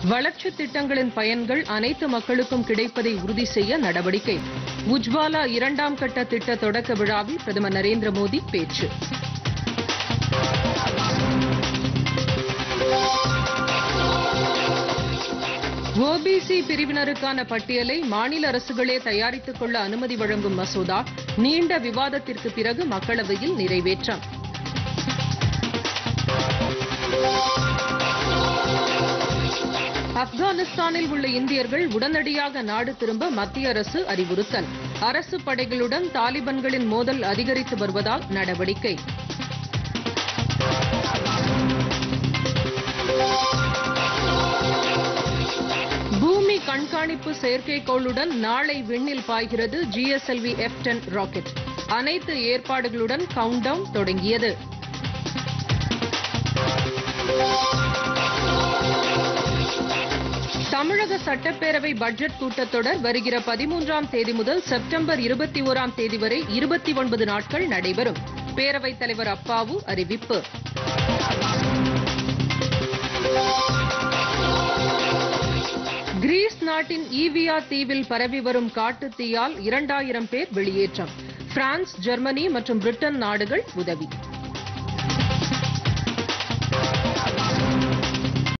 வளர்ச்சி திட்டங்களின் பயன்கள் அனைத்து மக்களுக்கும் கிடைப்பதை உறுதி செய்ய நடவடிக்கை. உஜ்வாலா 2ஆம் கட்ட திட்ட தொடக்க விழாவில் பிரதமர் நரேந்திர மோடி பேச்சு. ஓபிசி பிரிவினருக்கான பட்டியலை மாநில அரசுகளே தயாரித்துக் கொள்ள அனுமதி வழங்கும் மசோதா நீண்ட விவாதத்திற்கு பிறகு மக்களவையில் நிறைவேற்றம். ஆப்கானிஸ்தானில் உள்ள இந்தியர்கள் உடனடியாக நாடு திரும்ப மத்திய அரசு அறிவுறுத்தல். அரசு படைகளுடன் தாலிபான்களின் மோதல் அதிகரித்து வருவதால் நடவடிக்கை. பூமி கண்காணிப்பு செயற்கைக்கோளுடன் நாளை விண்ணில் பாய்கிறது GSLV F-10 ராக்கெட். அனைத்து ஏற்பாடுகளுடன் கவுண்டவுன் தொடங்கியது. தமிழக சட்டப்பேரவை பட்ஜெட் கூட்டத்தொடர் வருகிற 13ஆம் தேதி முதல் செப்டம்பர் 21ஆம் தேதி வரை 29 நாட்கள் நடைபெறும். பேரவைத் தலைவர் அப்பாவு அறிவிப்பு. கிரீஸ் நாட்டின் ஈவியா தீவில் பரவி வரும் காட்டுத் தீயால் 2000 பேர் வெளியேற்றம். பிரான்ஸ், ஜெர்மனி மற்றும் பிரிட்டன் நாடுகள் உதவி.